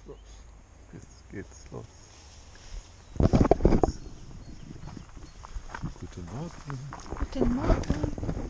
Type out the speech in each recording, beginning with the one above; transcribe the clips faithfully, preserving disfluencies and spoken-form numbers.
So, jetzt geht's los. Guten Morgen. Guten Morgen.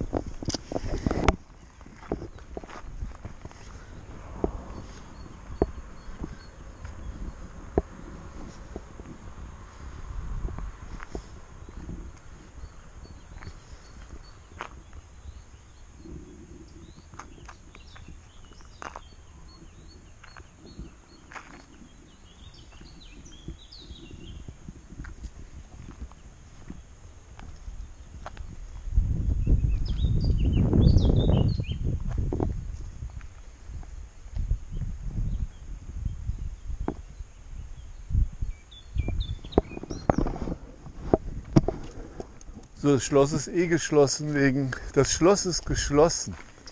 So, das Schloss ist eh geschlossen wegen. Das Schloss ist geschlossen.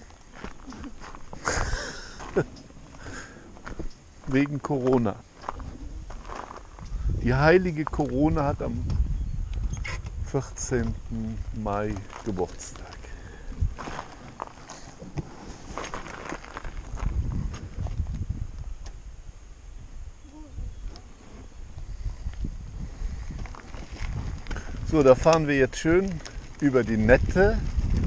Wegen Corona. Die heilige Corona hat am vierzehnten Mai Geburtstag. So, da fahren wir jetzt schön über die Nette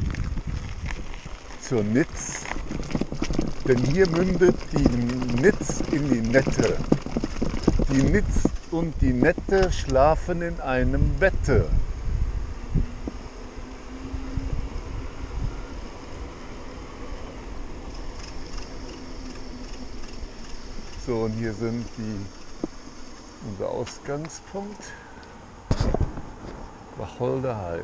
zur Nitz, denn hier mündet die Nitz in die Nette. Die Nitz und die Nette schlafen in einem Bette. So, und hier sind die, unser Ausgangspunkt. Wacholderheim.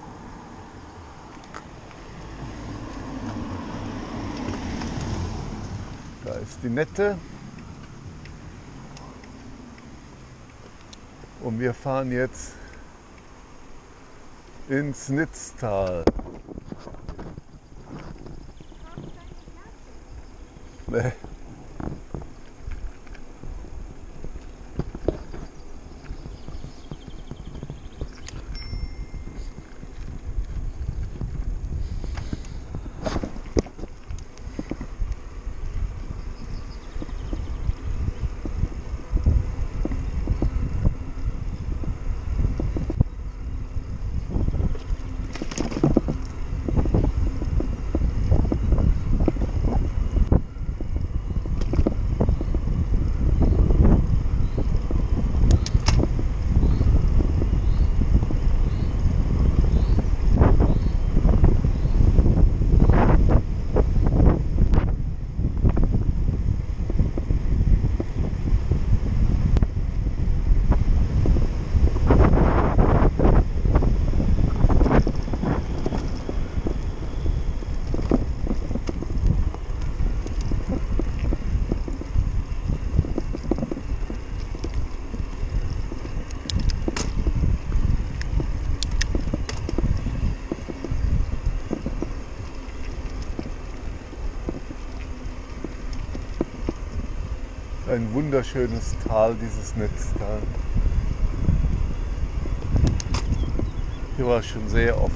Da ist die Nette. Und wir fahren jetzt ins Nitztal. Nee. Ein wunderschönes Tal, dieses Nitztal. Hier war ich schon sehr oft.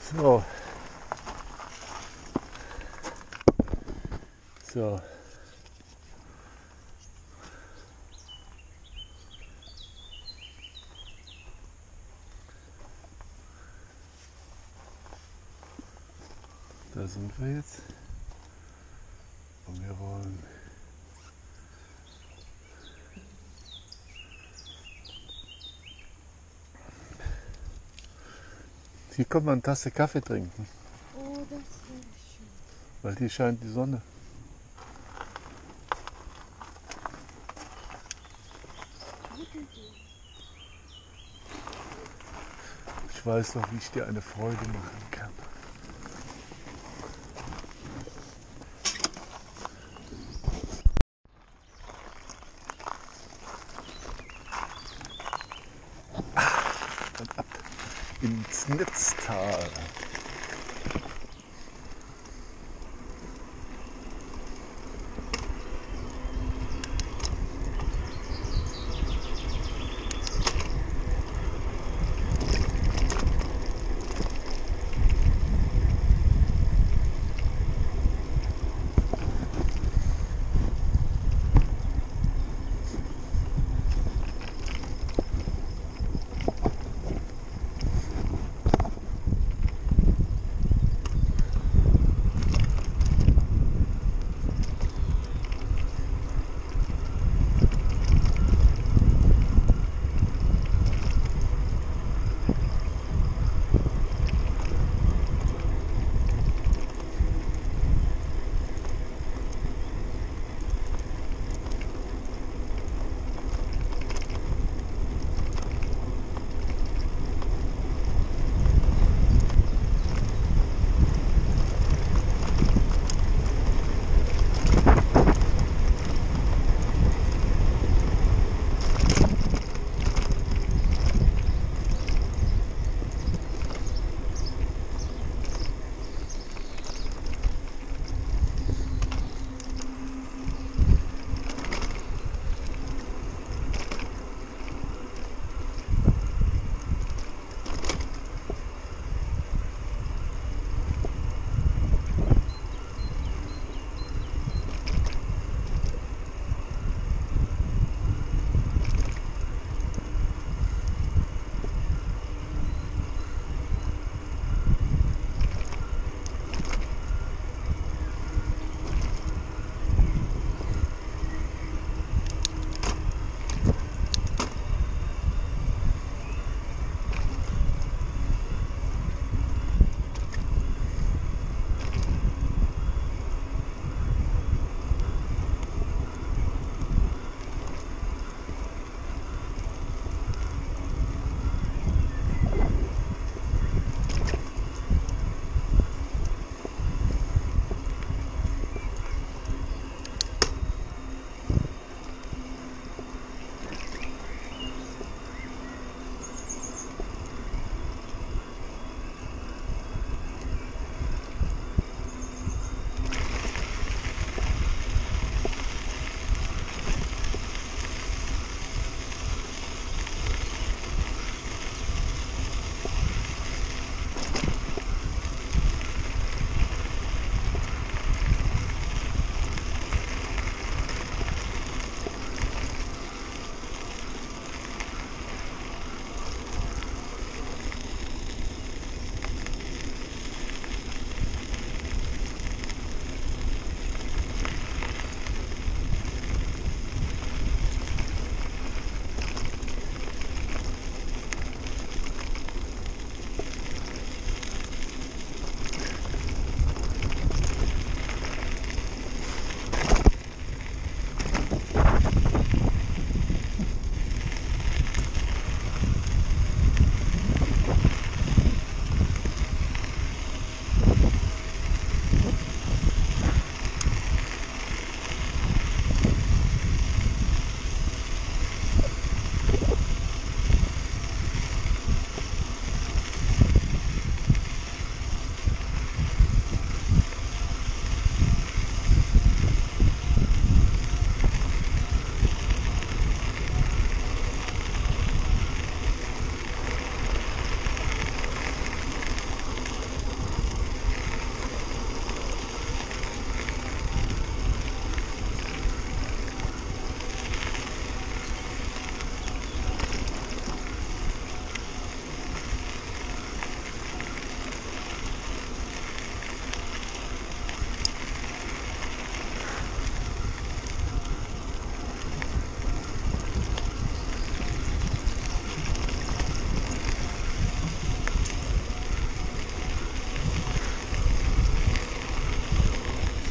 So. So. Da sind wir jetzt. Und wir wollen hier kommt man eine Tasse Kaffee trinken, Oh, das wäre schön. weil hier scheint die Sonne. Ich weiß doch, wie ich dir eine Freude machen kann. Und ab ins Netztal.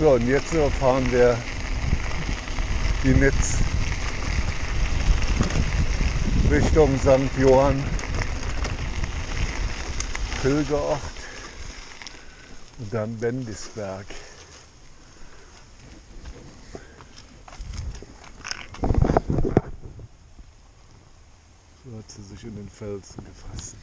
So, und jetzt fahren wir die Nitz Richtung Sankt Johann, Pilgerort und dann Bendisberg. So hat sie sich in den Felsen gefressen.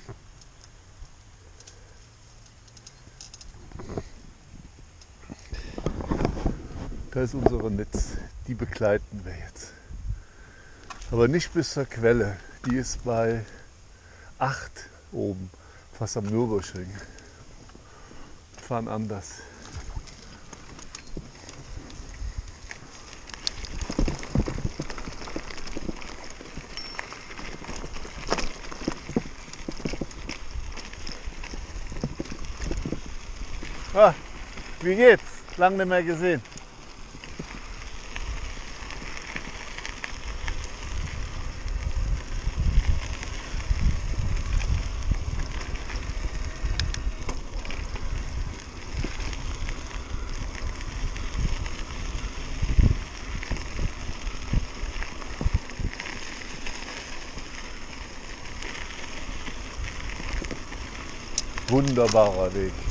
Da ist unsere Nitz, die begleiten wir jetzt. Aber nicht bis zur Quelle, die ist bei acht oben, fast am Nürburgring. Wir fahren anders. Ah, wie geht's? Lang nicht mehr gesehen. Wunderbarer Weg.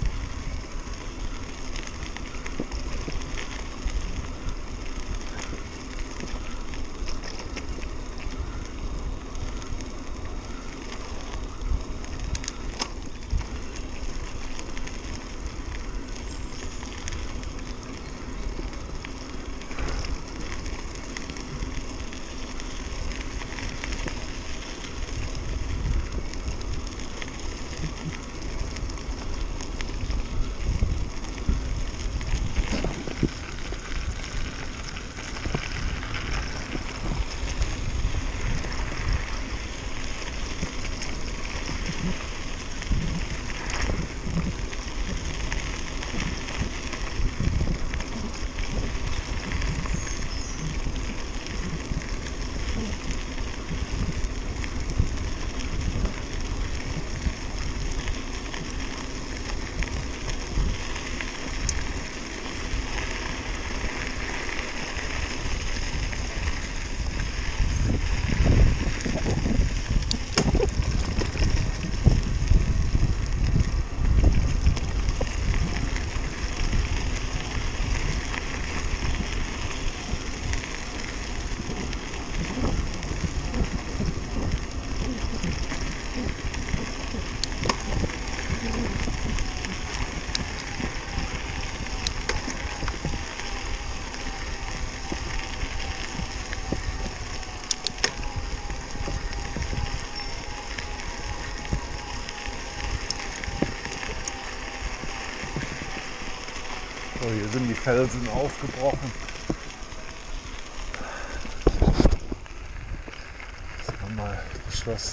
So, hier sind die Felsen aufgebrochen. Das haben wir geschlossen.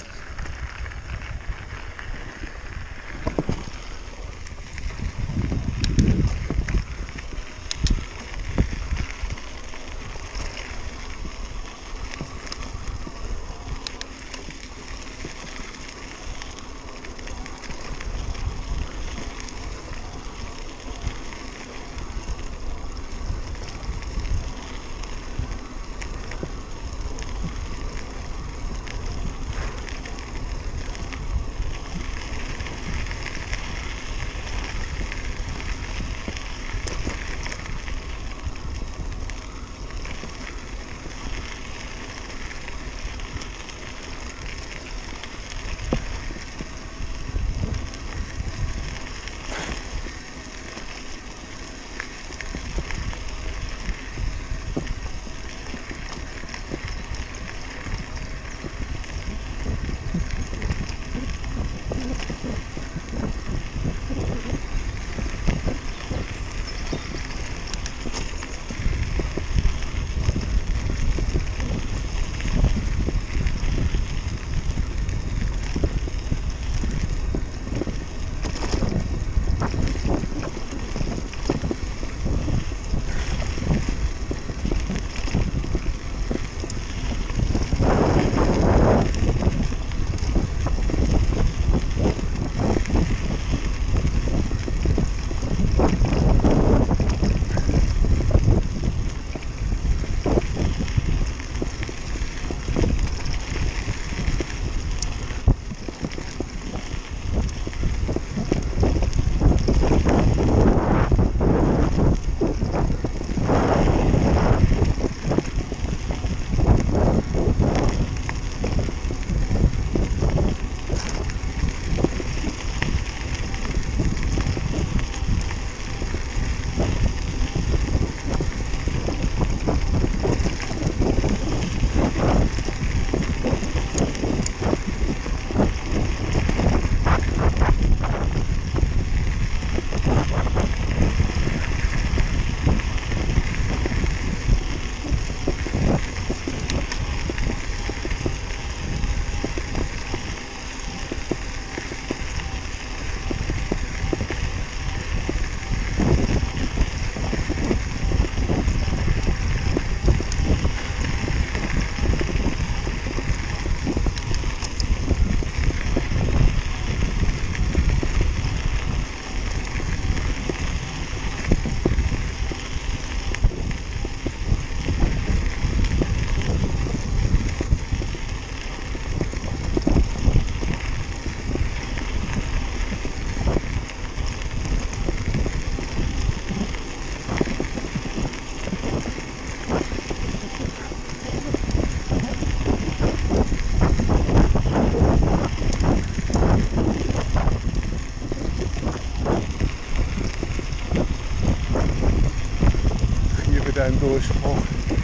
wieder ein Durchbruch.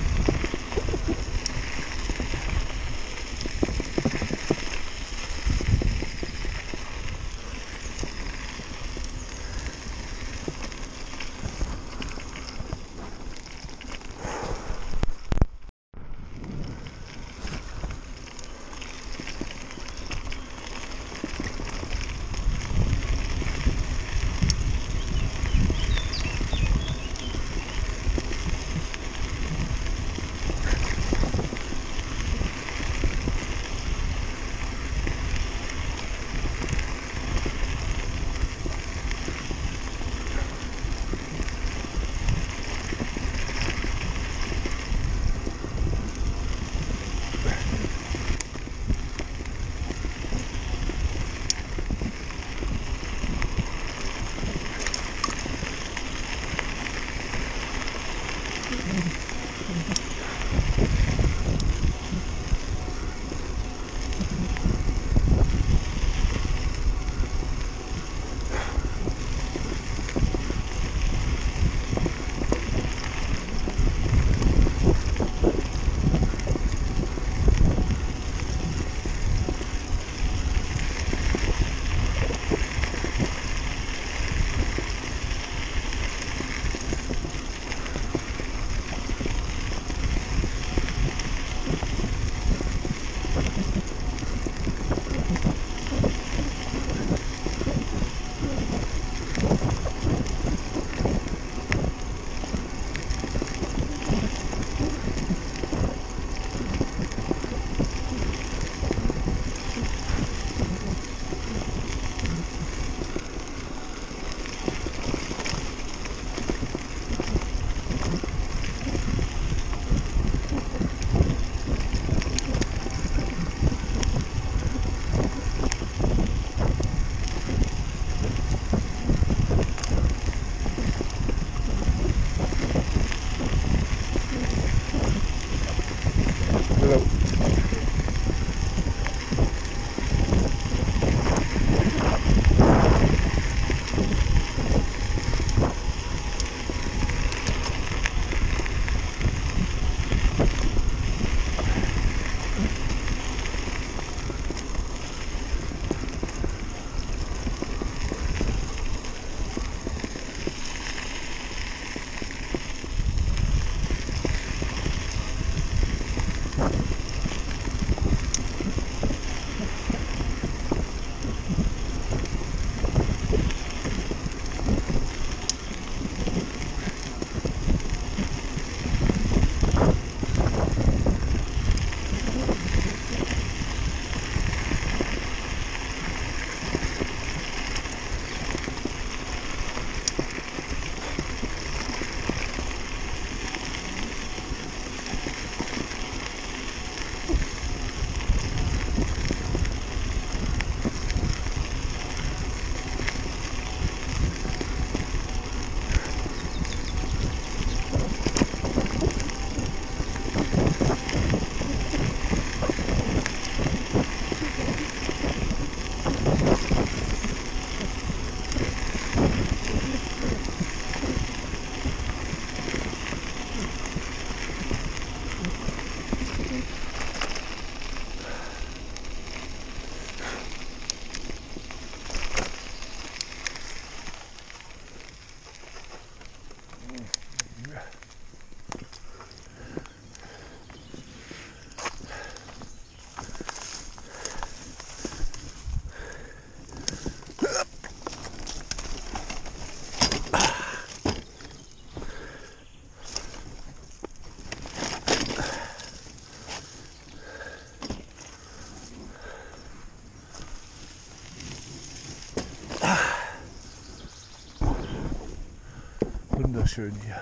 Wunderschön hier.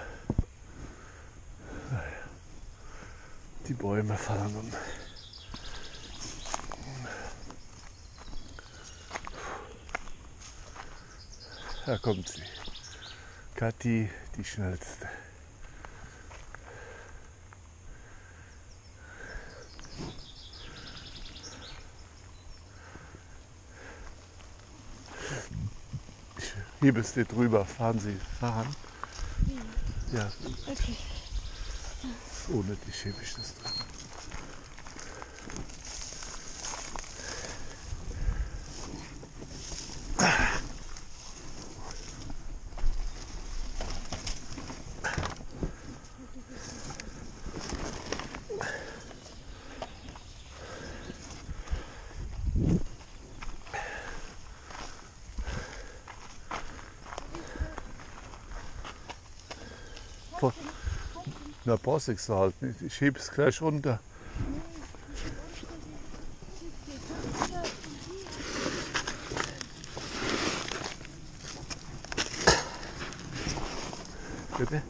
Die Bäume fallen um. Da kommt sie. Kathi, die schnellste. Hier bist du drüber. Fahren Sie, fahren. Ja. Okay. Ohne dich hebe ich das drin. Na, brauchst du halt nicht. Ich hebe es gleich runter. Bitte?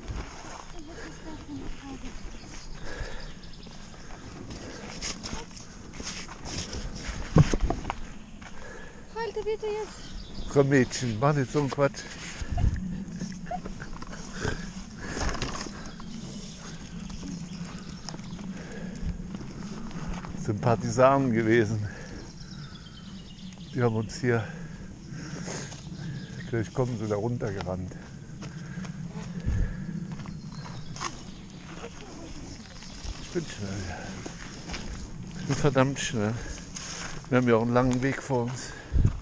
Halte bitte jetzt. Komm Mädchen, mach nicht so einen Quatsch. Das sind Partisanen gewesen. Die haben uns hier, gleich kommen sie da runtergerannt. Ich bin schnell. Ich bin verdammt schnell. Wir haben ja auch einen langen Weg vor uns.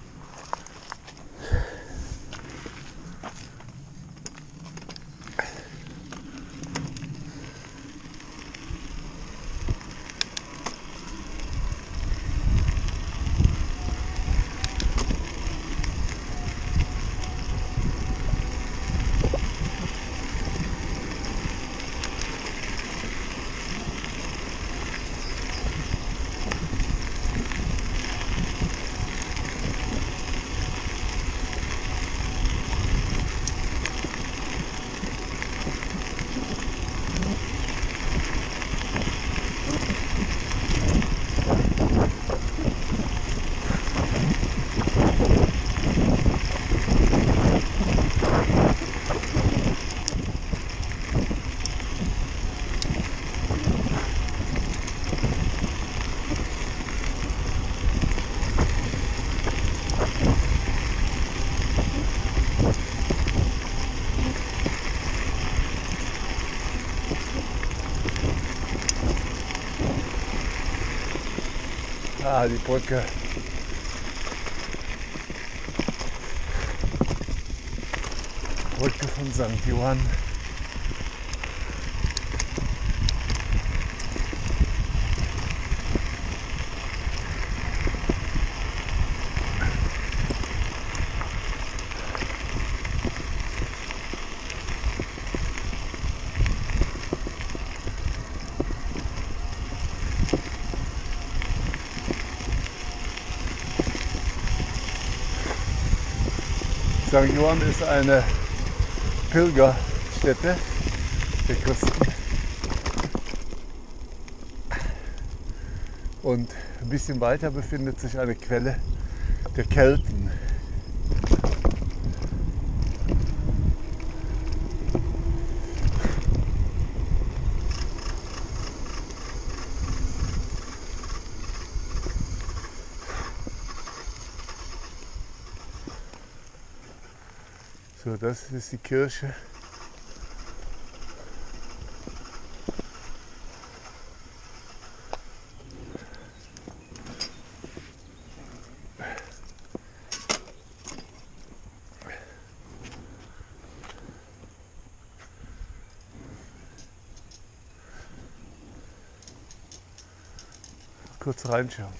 Ah, die Brücke. Brücke von Sankt Johann. Sankt Johann ist eine Pilgerstätte der Christen. Und ein bisschen weiter befindet sich eine Quelle der Kelten. So, das ist die Kirche. Kurz reinschauen.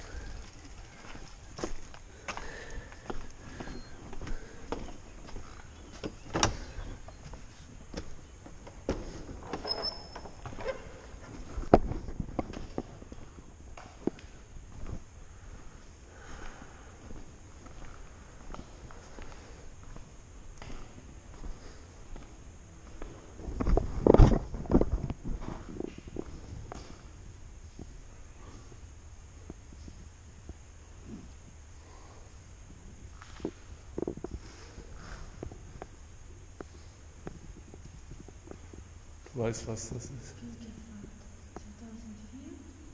Du weißt, was das ist. Pilgerfahrt zweitausendvier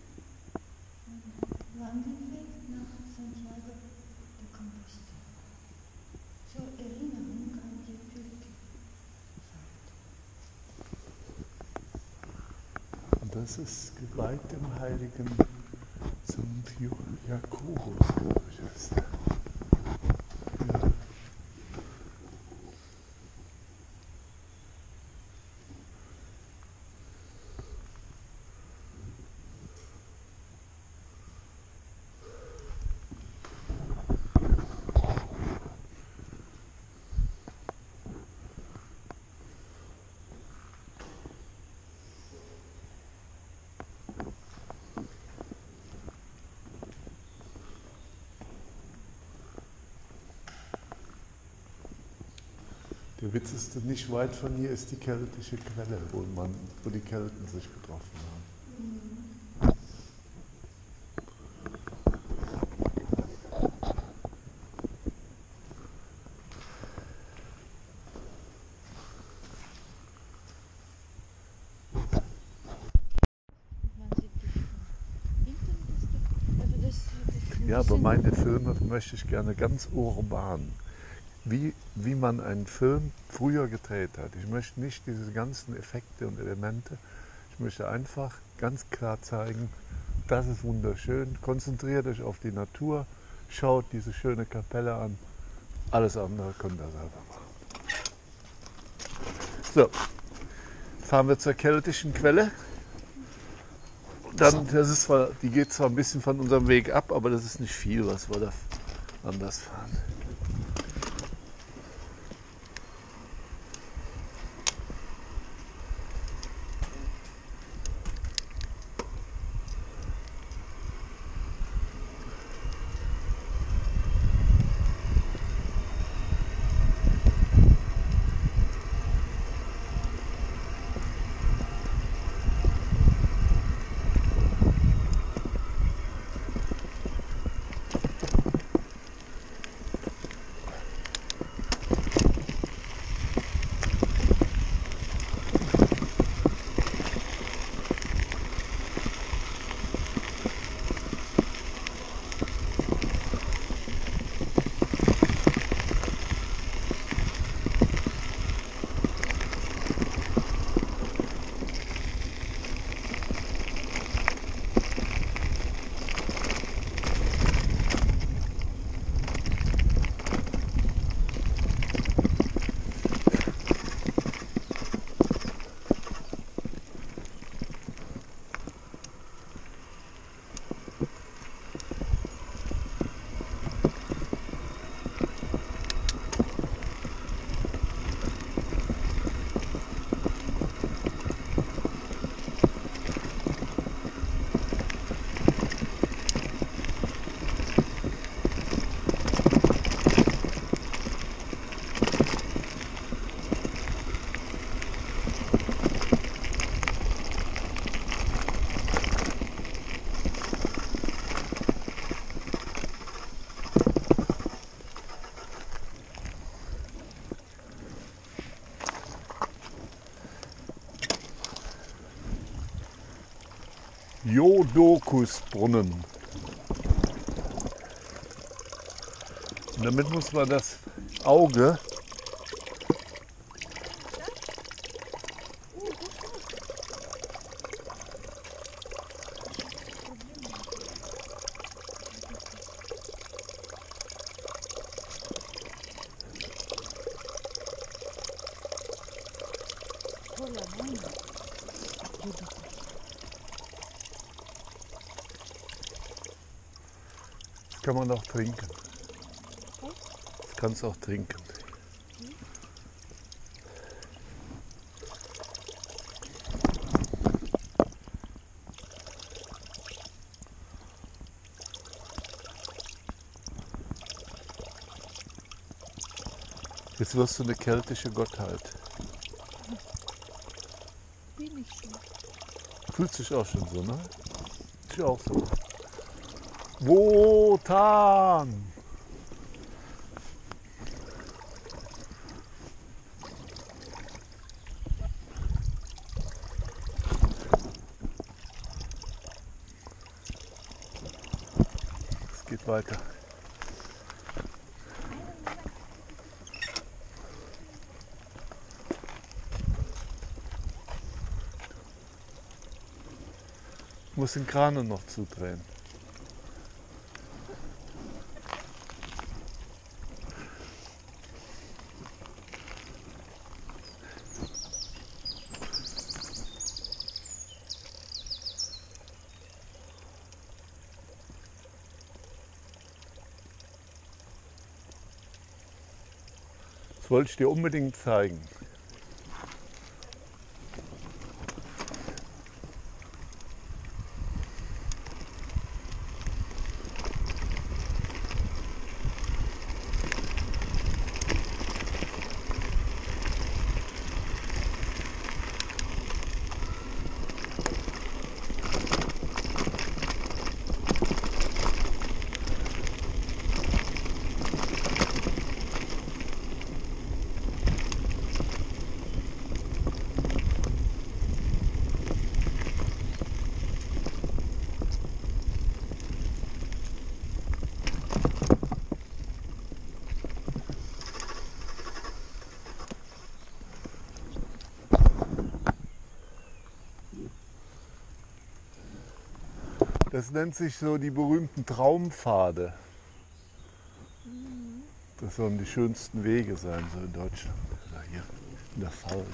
und Wanderweg nach Santiago de Compostela. Zur Erinnerung an die Pilgerfahrt. das ist geweiht dem heiligen Sankt Jakobus, glaube ich, heißt er. Ja. Der Witz ist, nicht weit von hier ist die keltische Quelle, wo, man, wo die Kelten sich getroffen haben. Man sieht die hinten ist doch, also das, das Ja, aber meine Filme möchte ich gerne ganz urban. Wie, wie man einen Film früher gedreht hat. Ich möchte nicht diese ganzen Effekte und Elemente. Ich möchte einfach ganz klar zeigen, das ist wunderschön. Konzentriert euch auf die Natur, schaut diese schöne Kapelle an. Alles andere könnt ihr selber machen. So, fahren wir zur keltischen Quelle. Dann, das ist zwar, die geht zwar ein bisschen von unserem Weg ab, aber das ist nicht viel, was wir da anders fahren. Jodokusbrunnen. Und damit muss man das Auge kann man auch trinken. Das kannst du auch trinken. Jetzt wirst du eine keltische Gottheit. Bin ich schon. Fühlt sich auch schon so, ne? Ich auch so. Wotan! Es geht weiter. Ich muss den Kran noch zudrehen. Das wollte ich dir unbedingt zeigen. Das nennt sich so die berühmten Traumpfade. Das sollen die schönsten Wege sein, so in Deutschland oder hier in der Pfalz.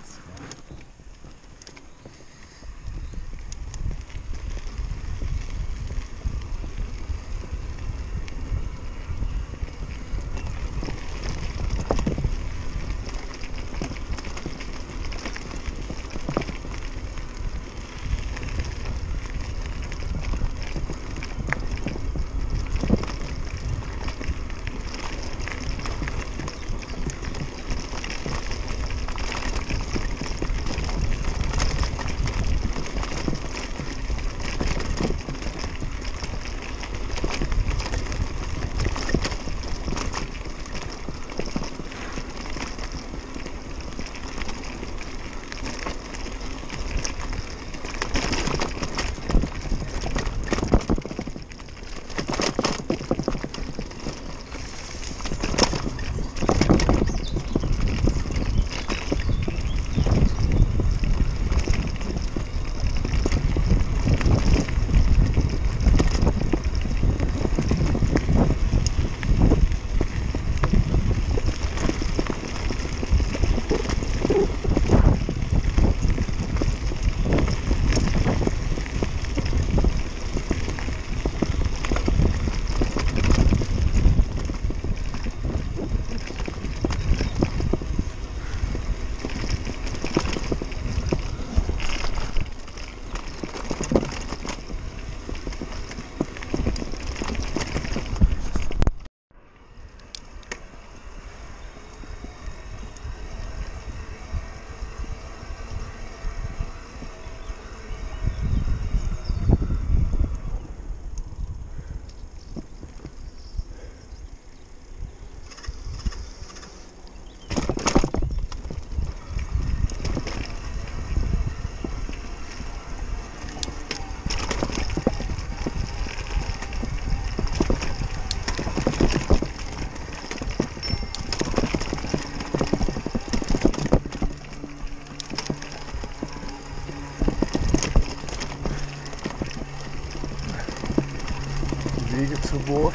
Wege zur Burg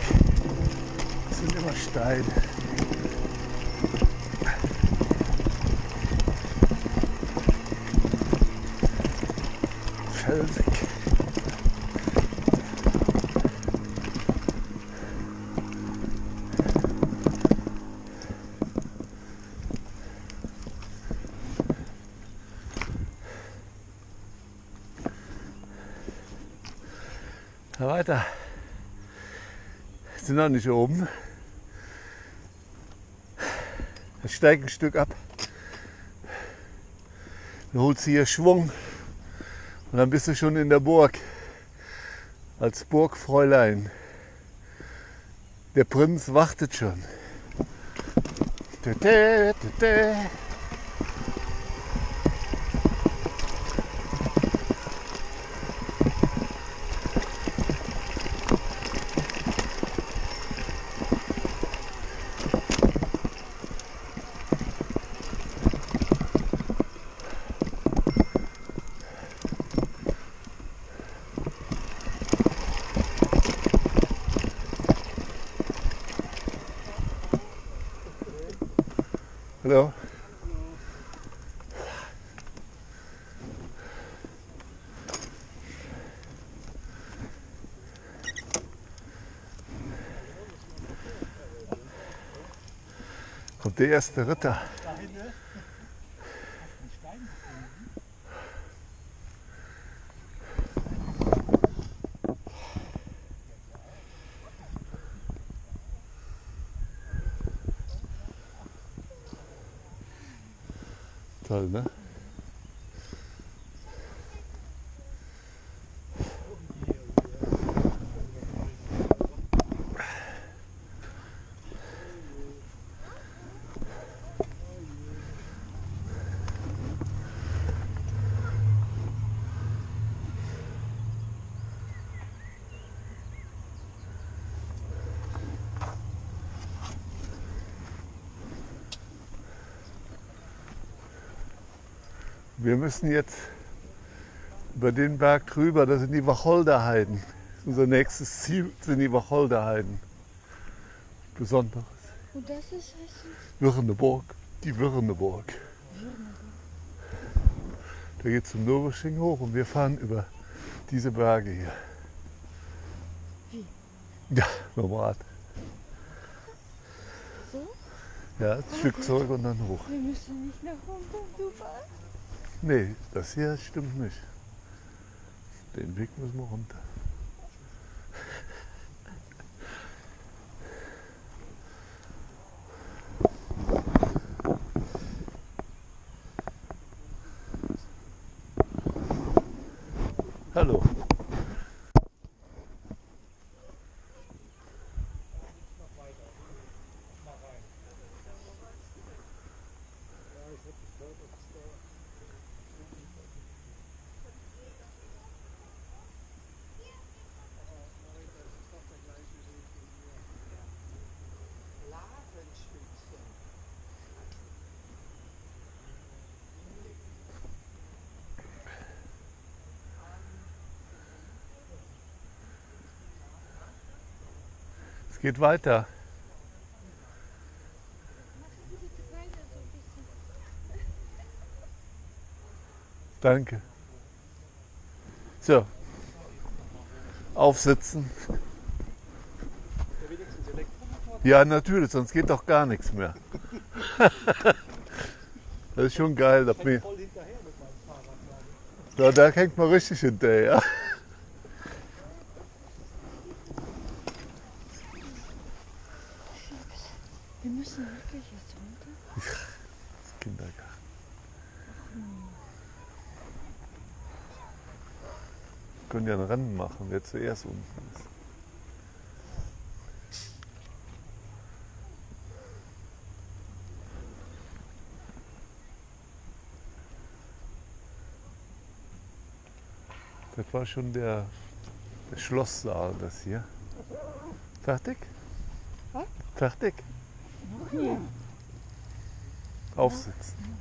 sind immer steil. Felsig. Na weiter. Wir sind noch nicht oben. Ich steige ein Stück ab. Dann holst du hier Schwung und dann bist du schon in der Burg. Als Burgfräulein. Der Prinz wartet schon. Tete, tete. Hallo. Kommt der erste Ritter. Toll, ne? Wir müssen jetzt über den Berg drüber, das sind die Wacholderheiden. Unser nächstes Ziel sind die Wacholderheiden. Besonderes. Und das ist Hessen? Würneburg, die Würneburg. Da geht es zum Nürburgring hoch und wir fahren über diese Berge hier. Wie? Ja, mit dem Rad. So? Ja, ein Stück zurück und dann hoch. Wir müssen nicht nach Hongkong, du warst. Nee, das hier stimmt nicht. Den Weg müssen wir runter. Hallo. Es geht weiter. Danke. So. Aufsitzen. Ja, natürlich, sonst geht doch gar nichts mehr. Das ist schon geil. Dass mir ja, da hängt man richtig hinterher. Wir müssen wirklich jetzt runter? Das Kindergarten. Wir können ja ein Rennen machen, wer zuerst unten ist. Das war schon der, der Schlosssaal, das hier. Fertig? Was? Fertig? Noch nie. Aufsitzen.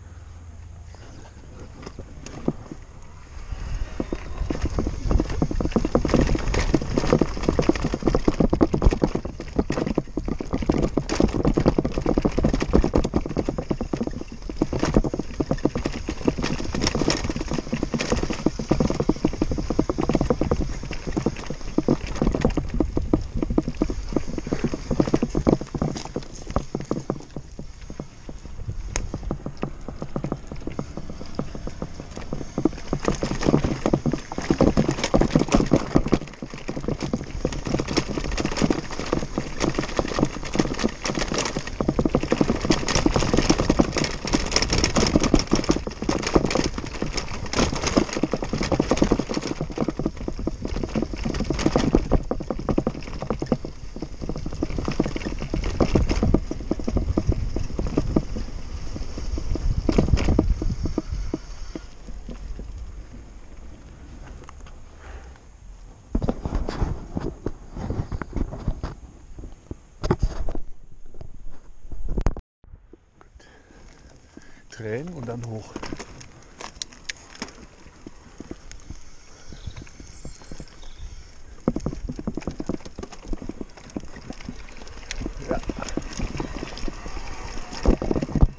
Tränen und dann hoch. Ja.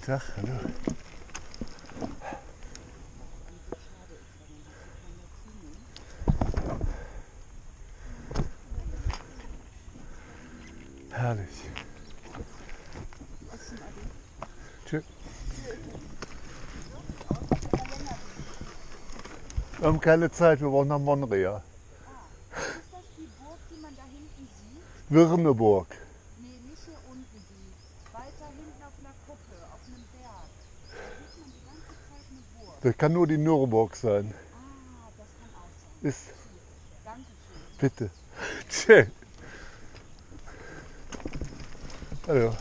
Tag, hallo. Herrlich. Tschüss. Wir haben keine Zeit, wir wollen nach Monrea. Ist das die Burg, die man da hinten sieht? Wirneburg. Nee, nicht hier unten die. Weiter hinten auf einer Kuppe, auf einem Berg. Da sieht man die ganze Zeit eine Burg. Das kann nur die Nürnberg sein. Ah, das kann auch sein. Ist. Dankeschön. Bitte. Tschüss. Hallo.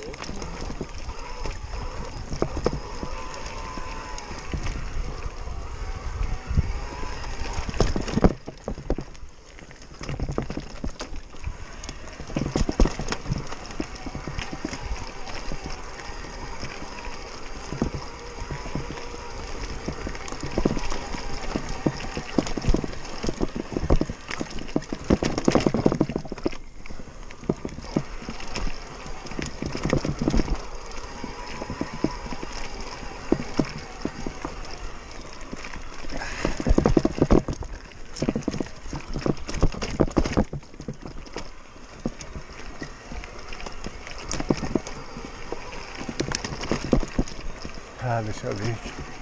Herrlicher Weg.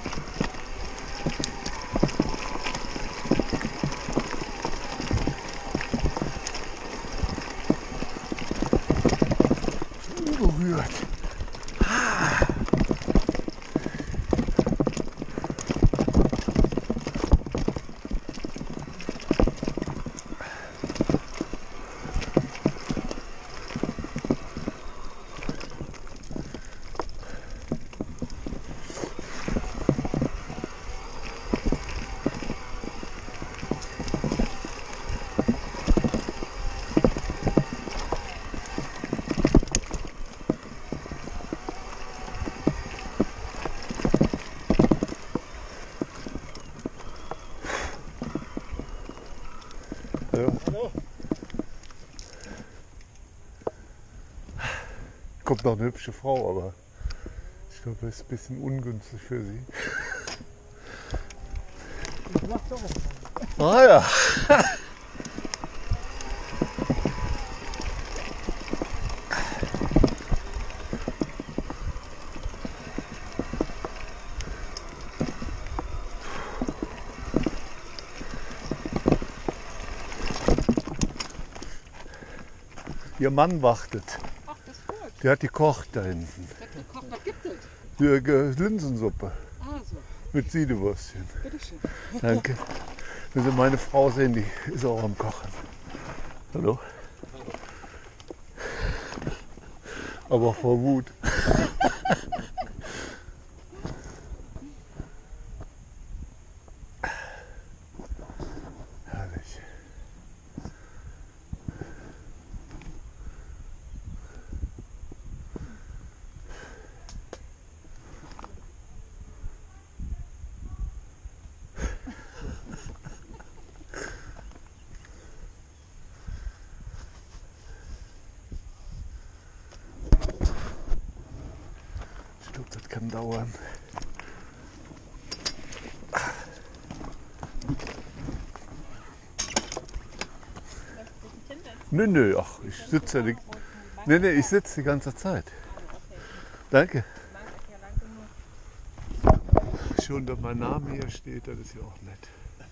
Berührt. Hallo. Hallo. Kommt noch eine hübsche Frau, aber ich glaube, das ist ein bisschen ungünstig für sie. Ich mach doch auch mal. Ah ja. Ihr Mann wartet. Ach, das ist gut. Der hat gekocht da hinten. Der hat gekocht. Was gibt es? Die äh, Linsensuppe Ah, so. mit Siedewürstchen. Bitteschön. Danke. Wenn Sie meine Frau sehen, die ist auch am Kochen. Hallo? Aber vor Wut. Herrlich. Ich glaube, das kann dauern. Nö, nö, ach, ich sitze ja die, nee, nee, ich sitze die ganze Zeit. Danke. Schon, dass mein Name hier steht, das ist ja auch nett.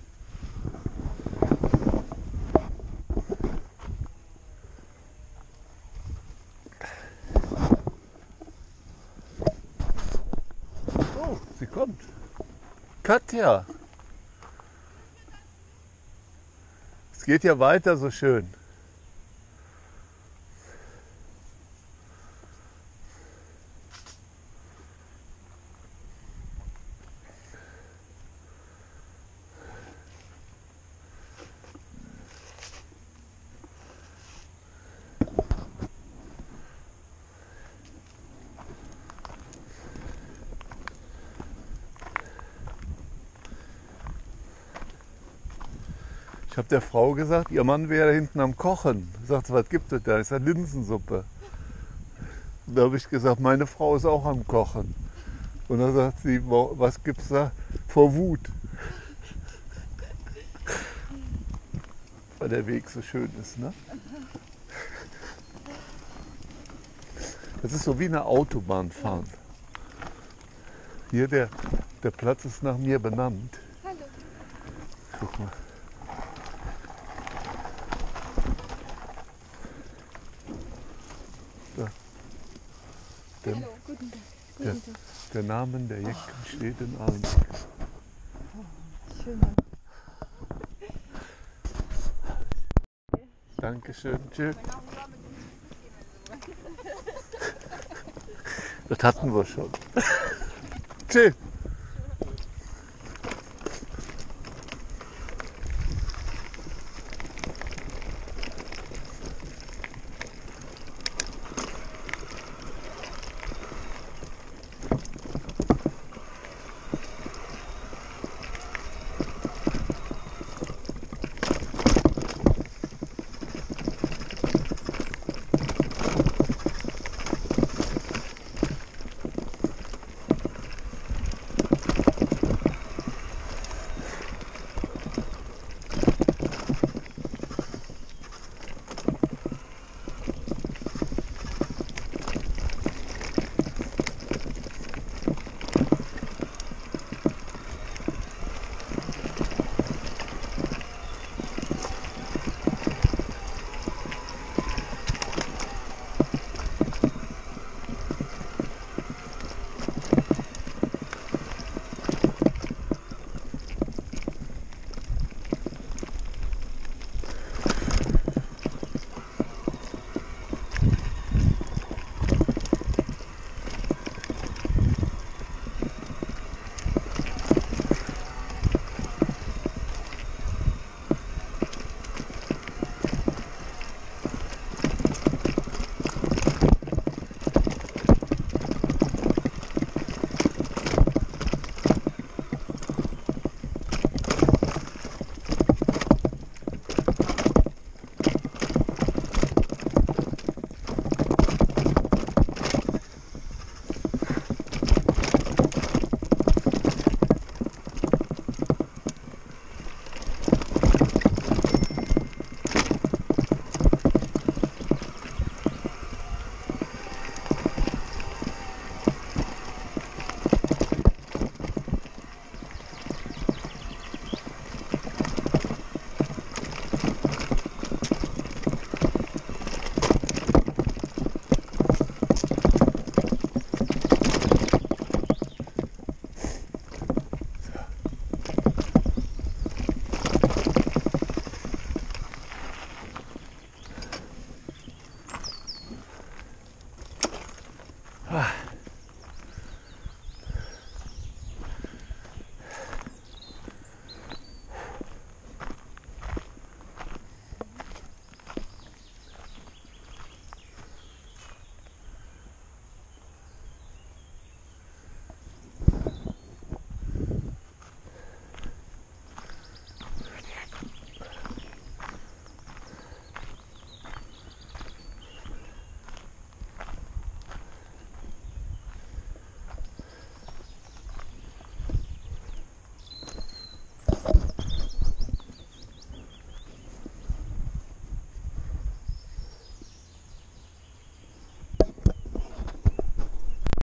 Oh, sie kommt. Katja. Es geht ja weiter so schön. Ich habe der Frau gesagt, ihr Mann wäre hinten am Kochen. Sagt sie, was gibt es da? Ich sage, Linsensuppe. Da habe ich gesagt, meine Frau ist auch am Kochen. Und dann sagt sie, "Wo- was gibt's da? Vor Wut. Weil der Weg so schön ist, ne? Das ist so wie eine Autobahn fahren. Hier, der, der Platz ist nach mir benannt. Hallo. Guck mal. Da. Der, Hallo, guten Tag. der, der Name der Jecken steht in allen. Schön. Dankeschön. Tschüss. Das hatten wir schon. Tschüss.